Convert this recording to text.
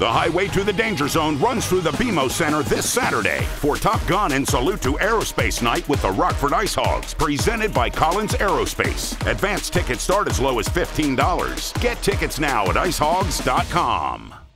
The highway to the danger zone runs through the BMO Center this Saturday for Top Gun and Salute to Aerospace Night with the Rockford IceHogs, presented by Collins Aerospace. Advanced tickets start as low as $15. Get tickets now at icehogs.com.